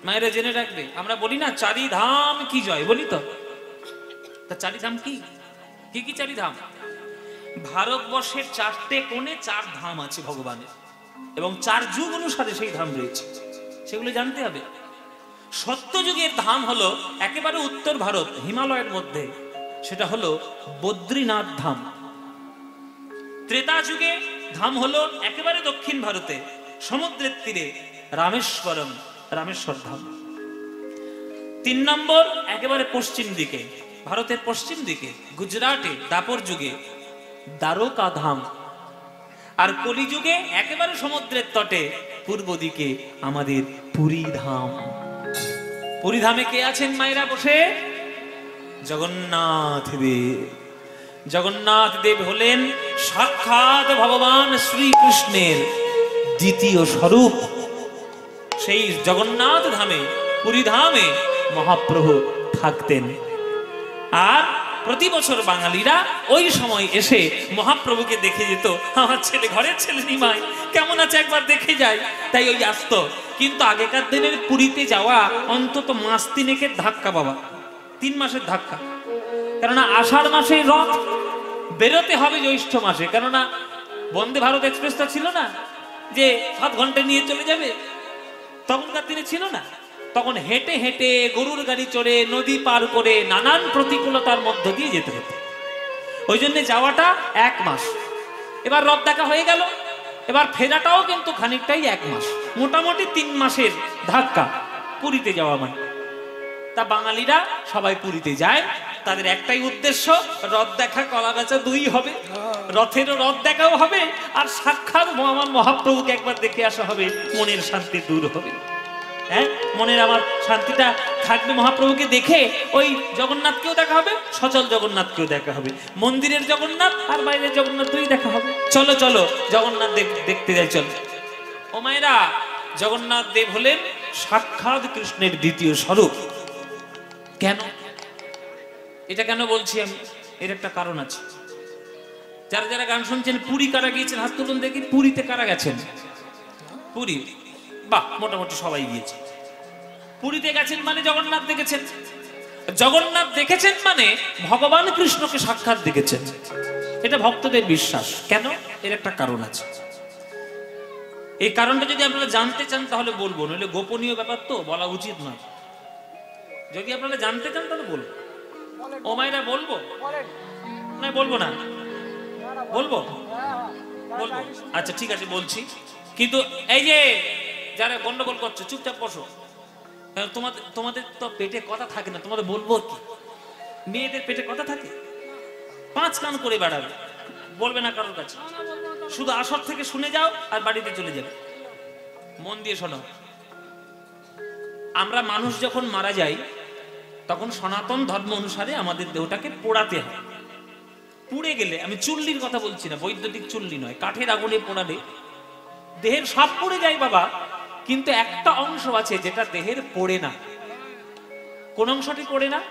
মায়েরা জেনে রাখবে, আমরা বলি না চারি ধাম কি জয়, বলি তো। তা চারি ধাম কি কি কি চারি ধাম? ভারতবর্ষের 4টে কোণে 4 ধাম আছে ভগবানের, এবং 4 যুগ অনুসারে সেই ধাম রয়েছে, সেগুলো জানতে হবে। সত্যযুগের ধাম হলো একেবারে উত্তর ভারত হিমালয়ের মধ্যে, সেটা হলো বদ্রীনাথ ধাম। ত্রেতা যুগে ধাম হলো একেবারে দক্ষিণ ভারতে সমুদ্রের তীরে রামেশ্বরম, রামেশ্বর ধাম। 3 নম্বর একেবারে পশ্চিম দিকে, ভারতের পশ্চিম দিকে গুজরাটে দাপর যুগে দ্বারকা ধাম। আর কলিযুগে একেবারে সমুদ্রের তটে পূর্ব দিকে আমাদের পুরী ধাম। পুরী ধামে কে আছেন মায়েরা বসে? জগন্নাথ দেব। জগন্নাথ দেব হলেন সাক্ষাৎ ভগবান শ্রীকৃষ্ণের দ্বিতীয় স্বরূপ। সেই জগন্নাথ ধামে, পুরী ধামে মহাপ্রভু থাকতেন। আর প্রতি বছর বাঙালিরা ওই সময় এসে মহাপ্রভুকে দেখে যেত। আমার ছেলে, ঘরের ছেলে নিমাই কেমন আছে একবার দেখে যায়, তাই ওই আসতো। কিন্তু আগেকার দিনের পুরীতে যাওয়া অন্তত মাস 3 ধাক্কা বাবা, 3 মাসের ধাক্কা। কেননা আষাঢ় মাসে রথ, বেরোতে হবে জ্যৈষ্ঠ মাসে। কেননা বন্দে ভারত এক্সপ্রেসটা ছিল না যে 7 ঘন্টা নিয়ে চলে যাবে, তখনকার দিনে ছিল না। তখন হেঁটে হেঁটে, গরুর গাড়ি চড়ে, নদী পার করে, নানান প্রতিকূলতার মধ্য দিয়ে যেতে হতো। ওই জন্য যাওয়াটা 1 মাস। এবার রথ দেখা হয়ে গেল, এবার ফেরাটাও কিন্তু খানিকটাই 1 মাস, মোটামুটি 3 মাসের ধাক্কা পুরীতে যাওয়া মানে। তা বাঙালিরা সবাই পুরীতে যায়, তাদের একটাই উদ্দেশ্য, রথ দেখা, কলা বেচা 2 হবে। রথেরও রথ দেখাও হবে, আর সাক্ষাৎ আমার মহাপ্রভুকে একবার দেখে আসা হবে, মনের শান্তি দূর হবে। হ্যাঁ, মনের আমার শান্তিটা থাকবে মহাপ্রভুকে দেখে। ওই জগন্নাথকেও দেখা হবে, সচল জগন্নাথকেও দেখা হবে, মন্দিরের জগন্নাথ আর বাইরের জগন্নাথ 2ই দেখা হবে। চলো চলো জগন্নাথ দেব দেখতে যাই, চলো। ও মায়েরা, জগন্নাথ দেব হলেন সাক্ষাৎ কৃষ্ণের দ্বিতীয় স্বরূপ। কেন এটা কেন বলছি আমি? এর একটা কারণ আছে। যারা যারা গান শুনছেন, পুরী কারা গিয়েছেন হাত তুলুন দেখি। পুরীতে কারা গেছেন? পুরী, বাহ, মোটামুটি সবাই গিয়েছে। পুরীতে গেছেন মানে জগন্নাথ দেখেছেন। জগন্নাথ দেখেছেন মানে ভগবান কৃষ্ণকে সাক্ষাৎ দেখেছেন, এটা ভক্তদের বিশ্বাস। কেন? এর একটা কারণ আছে। এই কারণটা যদি আপনারা জানতে চান তাহলে বলবো, নইলে গোপনীয় ব্যাপার তো বলা উচিত নয়। যদি আপনারা জানতে চান তাহলে বলবো। ও মায়েরা, বলবো না? বলবো না? বলবো বলবো, আচ্ছা ঠিক আছে বলছি। কিন্তু এই যে যারা গন্ডগোল করছো, চুপচাপ বসো। তোমাদের তো পেটে কথা থাকে না, তোমাদের বলবো কি? মেয়েদের পেটে কথা থাকে, 5 কান করে বেড়াবে, বলবে না কারোর কাছে। শুধু আসর থেকে শুনে যাও আর বাড়িতে চলে যাবে। মন দিয়ে শোনো, আমরা মানুষ যখন মারা যাই তখন সনাতন ধর্ম অনুসারে আমাদের দেহটাকে পোড়াতে হয়। পুড়ে গেলে, আমি চুল্লির কথা বলছি না, বৈদ্যুতিক চুল্লি নয়, কাঠের আগুনে পোড়ালে দেহের সব পুড়ে যায় বাবা, কিন্তু একটা অংশ আছে যেটা দেহের পোড়ে না। কোন অংশটি পোড়ে না?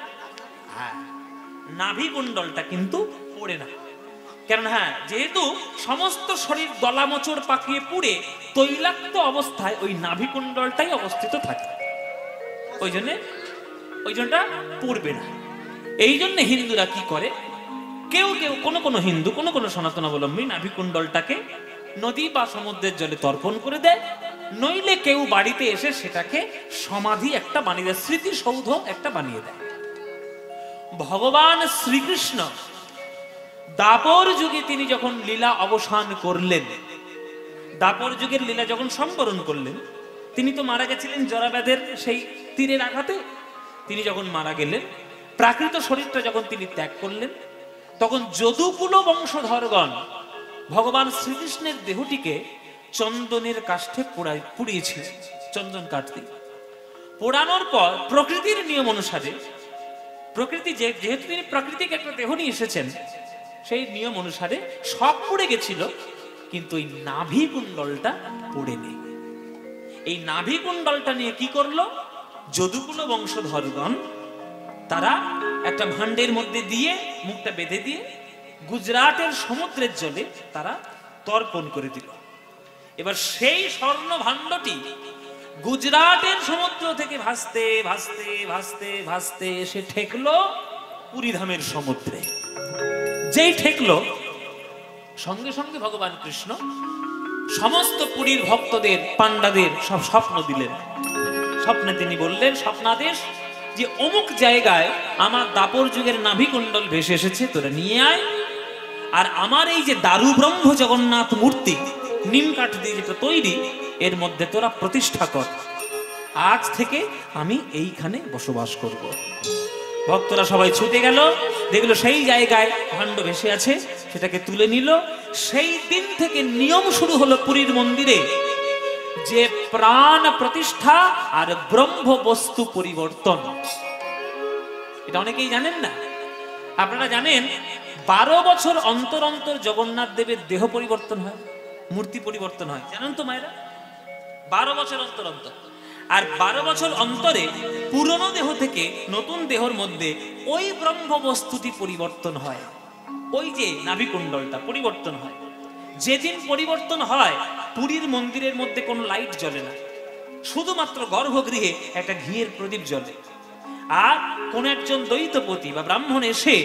নাভি কুণ্ডলটা কিন্তু পোড়ে না। কারণ হ্যাঁ, যেহেতু সমস্ত শরীর দলামোচড় পাকিয়ে পুড়ে তৈলাক্ত অবস্থায় ওই নাভি কুণ্ডলটাই অবস্থিত থাকে, ওই জন্যটা পুড়বে না। এই জন্য হিন্দুরা কি করে, কেউ কেউ কোন কোন হিন্দু, কোন কোন সনাতনাবলম্বী নাভি কুণ্ডলটাকে নদী বা সমুদ্রের জলে তর্পণ করে দেয়, নইলে কেউ বাড়িতে এসে সেটাকে সমাধি একটা বানিয়ে দেয়, স্মৃতিসৌধ একটা বানিয়ে দেয়। ভগবান শ্রীকৃষ্ণ দাপর যুগে তিনি যখন লীলা অবসান করলেন, দাপর যুগের লীলা যখন সম্বরণ করলেন, তিনি তো মারা গেছিলেন জরাব্যাধের সেই তীরের আঘাতে। তিনি যখন মারা গেলেন, প্রাকৃত শরীরটা যখন তিনি ত্যাগ করলেন, তখন যদুকুল বংশধরগণ ভগবান শ্রীকৃষ্ণের দেহটিকে চন্দনের কাষ্ঠে পুড়িয়েছিল, চন্দন কাঠ দিয়ে পোড়ানোর পর প্রকৃতির নিয়ম অনুসারে, প্রকৃতি যেহেতু তিনি প্রাকৃতিক একটা দেহ নিয়ে এসেছেন, সেই নিয়ম অনুসারে সব পুড়ে গেছিল, কিন্তু এই নাভি কুণ্ডলটা পুড়ে নেই। এই নাভি কুণ্ডলটা নিয়ে কি করলো যদুকুল বংশধরগণ, তারা একটা ভাণ্ডের মধ্যে দিয়ে মুখটা বেঁধে দিয়ে গুজরাটের সমুদ্রের জলে তারা তর্পণ করে দিল। এবার সেই স্বর্ণ ভাণ্ডটি গুজরাটের সমুদ্র থেকে ভাসতে ভাসতে ভাসতে ভাসতে এসে ঠেকলো পুরীধামের সমুদ্রে। যেই ঠেকলো সঙ্গে সঙ্গে ভগবান কৃষ্ণ সমস্ত পুরীর ভক্তদের, পাণ্ডাদের সব স্বপ্ন দিলেন। স্বপ্নে তিনি বললেন, স্বপ্নাদেশ, যে অমুক জায়গায় আমার দাপর যুগের নাভিকুণ্ডল ভেসে এসেছে, তোরা নিয়ে আয়। আর আমার এই যে দারু ব্রহ্ম জগন্নাথ মূর্তি নিম কাঠ দিয়ে যেটা তৈরি, এর মধ্যে তোরা প্রতিষ্ঠা কর। আজ থেকে আমি এইখানে বসবাস করব। ভক্তরা সবাই ছুটে গেল, দেখলো সেই জায়গায় ভাণ্ড ভেসে আছে, সেটাকে তুলে নিল। সেই দিন থেকে নিয়ম শুরু হলো পুরীর মন্দিরে যে প্রাণ প্রতিষ্ঠা আর ব্রহ্ম বস্তু পরিবর্তন। এটা অনেকেই জানেন না। আপনারা জানেন 12 বছর অন্তর অন্তর জগন্নাথ দেবের দেহ পরিবর্তন হয়, মূর্তি পরিবর্তন হয়, জানেন তো মায়েরা? 12 বছর অন্তর অন্তর। আর 12 বছর অন্তরে পুরনো দেহ থেকে নতুন দেহর মধ্যে ওই ব্রহ্ম বস্তুটি পরিবর্তন হয়, ওই যে নাভিকুণ্ডলটা পরিবর্তন হয়। যেদিন পরিবর্তন হয় পুরীর মন্দিরের মধ্যে কোনো লাইট জ্বলে না, শুধুমাত্র গর্ভগৃহে একটা ঘিয়ের প্রদীপ জ্বলে। আর কোন একজন দ্বৈতপতি বা ব্রাহ্মণ এসে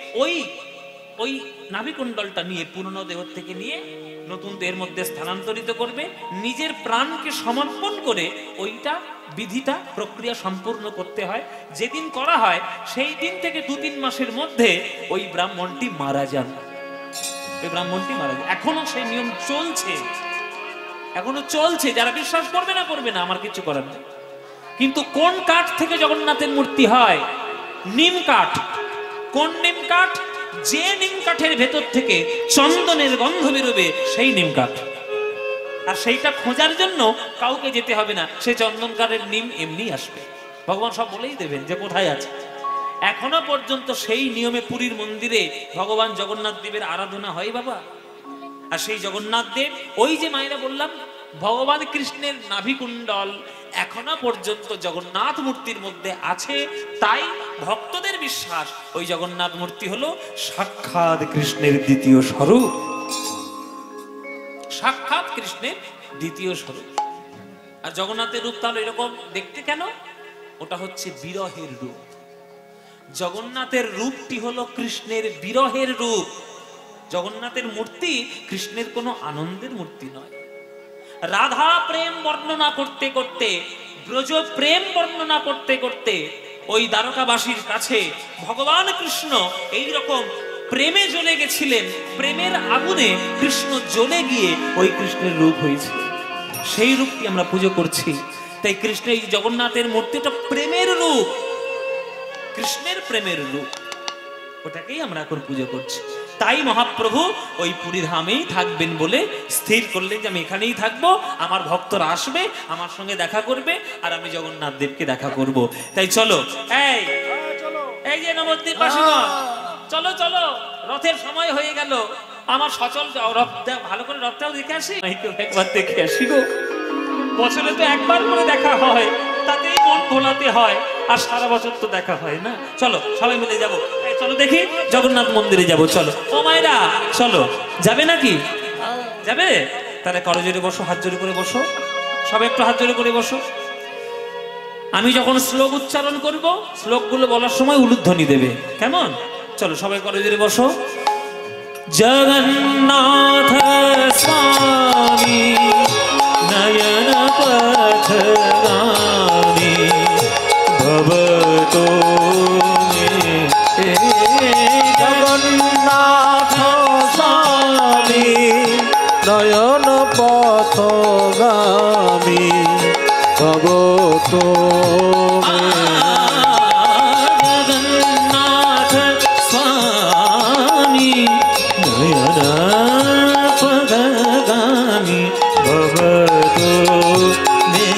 ওই নাভিকুণ্ডলটা নিয়ে পুরনো দেহ থেকে নিয়ে নতুন দেহের মধ্যে স্থানান্তরিত করবে, নিজের প্রাণকে সমর্পণ করে ওইটা বিধিটা প্রক্রিয়া সম্পূর্ণ করতে হয়। যেদিন করা হয় সেই দিন থেকে 2-3 মাসের মধ্যে ওই ব্রাহ্মণটি মারা যান। ওই ব্রাহ্মণটি মারা যায়। এখনো সেই নিয়ম চলছে, এখনো চলছে। যারা বিশ্বাস করবে না করবে না, আমার কিছু করার নেই। কিন্তু কোন কাঠ থেকে জগন্নাথের মূর্তি হয়? নিম কাঠ। কোন নিম কাঠ? যে নিম কাঠের ভেতর থেকে চন্দনের গন্ধ বেরোবে সেই নিম কাঠ। আর সেইটা খোঁজার জন্য কাউকে যেতে হবে না, সে চন্দন কাঠের নিম এমনি আসবে। ভগবান সব বলেই দেবেন যে কোথায় আছে। এখনো পর্যন্ত সেই নিয়মে পুরীর মন্দিরে ভগবান জগন্নাথ দেবের আরাধনা হয় বাবা। আর সেই জগন্নাথ দেব, ওই যে মায়েরা বললাম ভগবান কৃষ্ণের নাভিকুণ্ডল এখনো পর্যন্ত জগন্নাথ মূর্তির মধ্যে আছে। তাই ভক্তদের বিশ্বাস ওই জগন্নাথ মূর্তি হলো সাক্ষাৎ কৃষ্ণের দ্বিতীয় স্বরূপ। সাক্ষাৎ কৃষ্ণের দ্বিতীয় স্বরূপ। আর জগন্নাথের রূপ তাহলে এরকম দেখতে কেন? ওটা হচ্ছে বিরহের রূপ। জগন্নাথের রূপটি হলো কৃষ্ণের বিরহের রূপ। জগন্নাথের মূর্তি কৃষ্ণের কোনো আনন্দের মূর্তি নয়। রাধা প্রেম বর্ণনা করতে করতে, ব্রজ প্রেম বর্ণনা করতে করতে ওই দ্বারকাবাসীর কাছে ভগবান কৃষ্ণ এই রকম প্রেমে জ্বলে গেছিলেন। প্রেমের আগুনে কৃষ্ণ জ্বলে গিয়ে ওই কৃষ্ণের রূপ হয়েছে। সেই রূপটি আমরা পুজো করছি। তাই কৃষ্ণের এই জগন্নাথের মূর্তিটা প্রেমের রূপ, কৃষ্ণের প্রেমের রূপ, ওটাকেই আমরা এখন পুজো করছি। তাই মহাপ্রভু ওই পুরী ধামেই থাকবেন বলে স্থির করলেন যে আমি এখানেই থাকবো, আমার ভক্তরা আসবে, আমার সঙ্গে দেখা করবে, আর আমি জগন্নাথ দেবকে দেখা করব। তাই চলো, এই যে নবদ্বীপবাসীগণ, চলো চলো, রথের সময় হয়ে গেল। আমার সচল রথ, ভালো করে রথটাও দেখে আসি। একবার দেখে আসি গো, বছরে তো একবার করে দেখা হয়, তাতেই মন ভোলাতে হয়। আর সারা বছর তো দেখা হয় না। চলো সবাই মিলে যাবো, চলো দেখি জগন্নাথ মন্দিরে যাবো। চলো ও মায়েরা, চলো। যাবে নাকি? যাবে? তাহলে করজোড়ে বসো, হাত জোড়ে করে বসো, সবাই একটু হাত জোড়ে করে বসো। আমি যখন শ্লোক উচ্চারণ করব, শ্লোকগুলো বলার সময় উলুধ্বনি দেবে, কেমন? চলো সবাই করজোড়ে বসো। জগন্নাথ স্বামী নয়ন পথগামী ভবতো মে। জগন্নাথ স্বামী নয়ন পথগামী ভবতো মে। জগন্নাথ স্বামী নয়ন পথগামী ভবতো মে।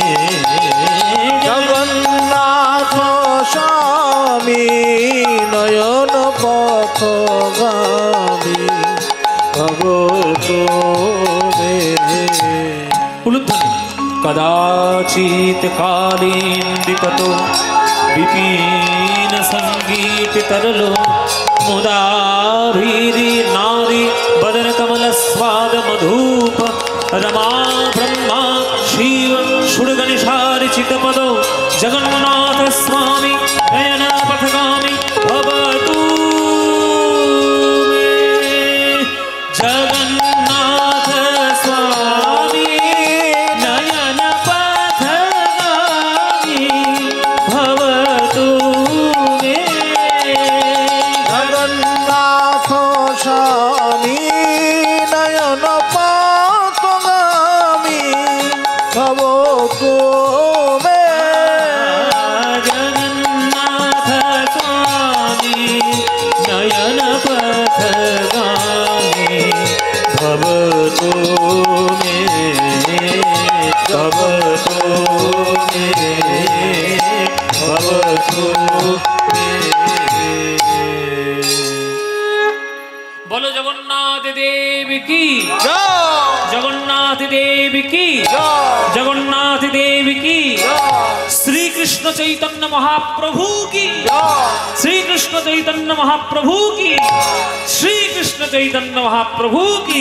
জগন্নাথ স্বামী নয়ন পথগামী ভবতো মে। কদাচিৎ কালীন বিকটো বিপিন সঙ্গীত তরলো মুদাভীরি নারী বদন কমল স্বাদ মধুপ রমা ব্রহ্মা শিব সুরগণেশারি চিতপদ জগন্নাথ স্বামী নয়ন পথগামী ভবতু মে। জগন্নাথ স্বামী নয়ন পথগামী ভবতু মে। জগন্নাথ স্বামী নয়ন পথগামী ভবতু মে। জগন্নাথ স্বামী নয়ন পথগামী ভবতু মে। ভবতু মে। ভবতু মে। বলো জগন্নাথ দেব কি, জগন্নাথ দেব কি, জগন্নাথ দেব কি। শ্রীকৃষ্ণ চৈতন্য মহাপ্রভু কি, শ্রীকৃষ্ণ চৈতন্য মহাপ্রভু কি, শ্রীকৃষ্ণ চৈতন্য মহাপ্রভু কি।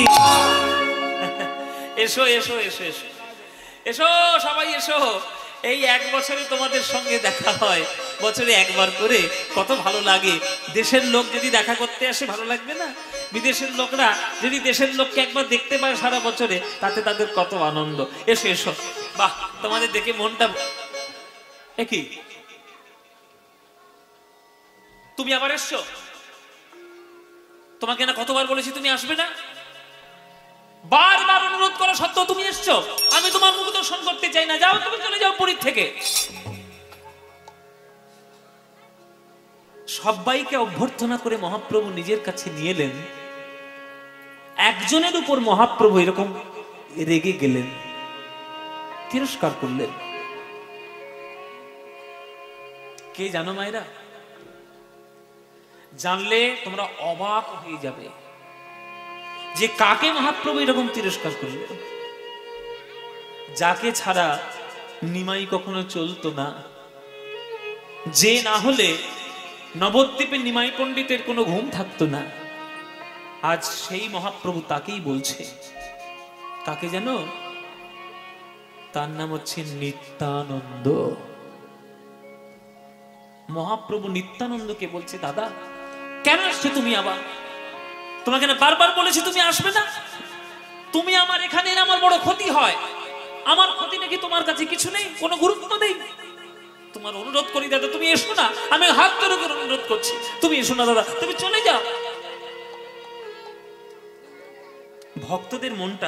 এসো এসো এসো এসো এসো সবাই এসো। এই এক বছরে তোমাদের সঙ্গে দেখা হয়, বছরে একবার করে, কত ভালো লাগে। দেশের লোক যদি দেখা করতে আসে ভালো লাগবে না? বিদেশের লোকরা যদি দেশের লোককে একবার দেখতে পায় সারা বছরে, তাতে তাদের কত আনন্দ। এসো এসো, বাহ, তোমাদের দেখে মনটা। কি তুমি আবার এসছো? তোমাকে না কতবার বলেছি তুমি আসবে না? বারবার অনুরোধ করা সত্ত্বেও তুমি এসছো। আমি তোমার মুখ দর্শন করতে চাই না, যাও, তুমি চলে যাও পুরীর থেকে। সবাইকে অভ্যর্থনা করে মহাপ্রভু নিজের কাছে নিয়ে এলেন। একজনের উপর মহাপ্রভু এরকম রেগে গেলেন, তিরস্কার করলেন। কে জানো মায়েরা? জানলে তোমরা অবাক হয়ে যাবে যে কাকে মহাপ্রভু এরকম তিরস্কার করলেন। যাকে ছাড়া নিমাই কখনো চলতো না, যে না হলে নবদ্বীপে নিমাই পণ্ডিতের কোনো ঘুম থাকতো না, আজ সেই মহাপ্রভু তাকেই বলছে। কাকে জানো? তার নাম হচ্ছে নিত্যানন্দ। মহাপ্রভু নিত্যানন্দকে বলছে, দাদা কেন আসছো তুমি আবার? তোমাকে না বারবার বলেছি তুমি আসবে না? তুমি আমার এখানে এলে আমার বড় ক্ষতি হয়। আমার ক্ষতি নাকি তোমার কাছে কিছু নেই, কোনো গুরুত্ব নেই? তোমার অনুরোধ করি দাদা তুমি এসো না, আমি হাত ধরে করে অনুরোধ করছি, তুমি এসো না দাদা, তুমি চলে যাও। ভক্তদের মনটা,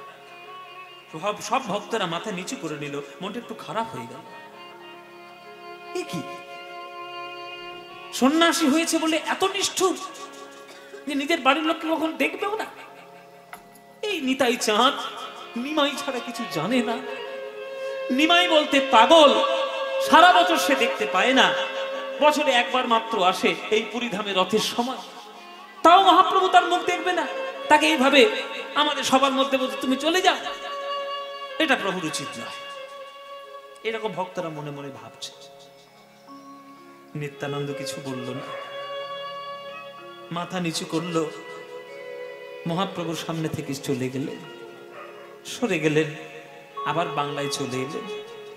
সব ভক্তরা মাথা নিচু করে নিল, মনটা একটু খারাপ হয়ে গেল। এ কি সন্ন্যাসী হয়েছে বলে এত নিষ্ঠুর যে নিজের বাড়ির লোককে কখন দেখবেও না? এই নিতাই চাঁদ নিমাই ছাড়া কিছু জানে না। নিমাই বলতে পাগল, সারা বছর সে দেখতে পায় না, বছরে একবার মাত্র আসে এই পুরীধামে রথের সময়। তাও মহাপ্রভু তার মুখ দেখবে না, তাকে এইভাবে আমাদের সবার মধ্যে বলতে তুমি চলে যাও, এটা প্রভুর উচিত নয়। এরকম ভক্তরা মনে মনে ভাবছে। নিত্যানন্দ কিছু বলল না, মাথা নিচু করলো, মহাপ্রভুর সামনে থেকে চলে গেলেন, সরে গেলেন, আবার বাংলায় চলে এলেন।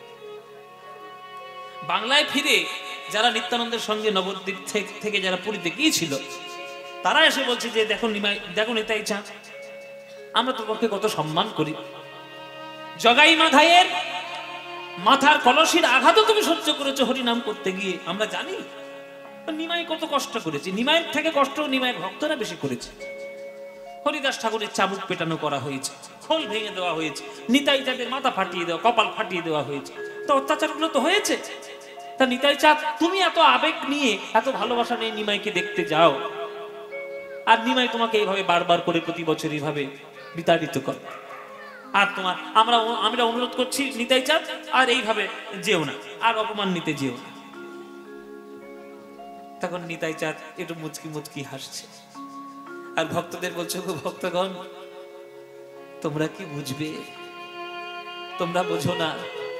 বাংলায় ফিরে যারা নিত্যানন্দের সঙ্গে নবদ্বীপ থেকে যারা পুরীতে গিয়েছিল, তারা এসে বলছে যে দেখো নিমাই, দেখো নিতাই চাঁদ, আমরা তোমাকে কত সম্মান করি। জগাই মাথায়ের মাথার কলসির আঘাতও তুমি সহ্য করেছো হরিনাম করতে গিয়ে, আমরা জানি। নিমাই কত কষ্ট করেছে, নিমাইয়ের থেকে কষ্ট নিমাইয়ের ভক্তরা বেশি করেছে। হরিদাস ঠাকুরের চাবুক পেটানো করা হয়েছে, খোল ভেঙে দেওয়া হয়েছে, নিতাই চাঁদের মাথা ফাটিয়ে দেওয়া, কপাল ফাটিয়ে দেওয়া হয়েছে। তো অত্যাচারগুলো তো হয়েছে। তা নিতাই চাঁদ তুমি এত আবেগ নিয়ে, এত ভালোবাসা নিয়ে নিমাইকে দেখতে যাও, আর নিমাই তোমাকে এইভাবে বারবার করে প্রতি বছর এইভাবে বিতাড়িত করে, আর তোমার আমরা অনুরোধ করছি নিতাই চাঁদ আর এইভাবে যেও না, আর অপমান নিতে যেও না। তখন নিতাই চাঁদ একটু মুচকি মুচকি হাসছে, আর ভক্তদের বলছো, ভক্তগণ তোমরা কি বুঝবে? তোমরা বোঝো না।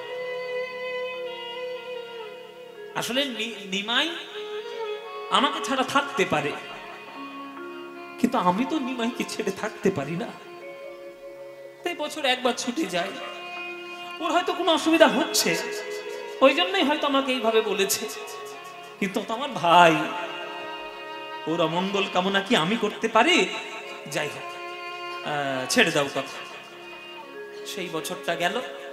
আসলে নিমাই আমাকে ছাড়া থাকতে পারে, কিন্তু আমি তো নিমাইকে ছেড়ে থাকতে পারি না। তাই বছর একবার ছুটে যায়, ওর হয়তো কোনো অসুবিধা হচ্ছে, ওই জন্যই হয়তো আমাকে এইভাবে বলেছে। কিন্তু তো আমার ভাই, ওর অমঙ্গল কামনা কি আমি করতে পারি? যাই হোক, ছেড়ে দাও কথা। সেই বছরটা গেল।